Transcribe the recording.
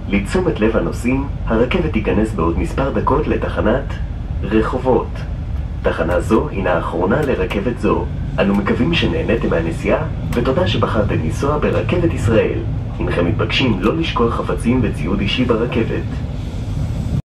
לתשומת לב הנוסעים, הרכבת תיכנס בעוד מספר דקות לתחנת רחובות. תחנה זו הינה האחרונה לרכבת זו. אנו מקווים שנהניתם מהנסיעה, ותודה שבחרתם לנסוע ברכבת ישראל. הנכם מתבקשים לא לשכוח חפצים וציוד אישי ברכבת.